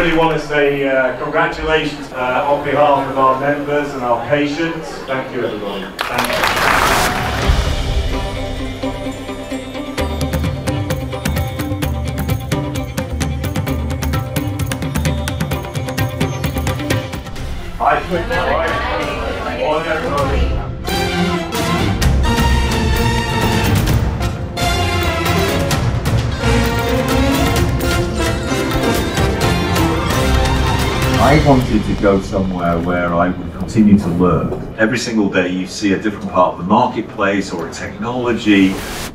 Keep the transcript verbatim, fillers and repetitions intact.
really want to say uh, congratulations uh, on behalf of our members and our patients. Thank you, everybody. Thank you. Hi. Hi. Morning, everybody. I wanted to go somewhere where I would continue to learn. Every single day you see a different part of the marketplace or a technology,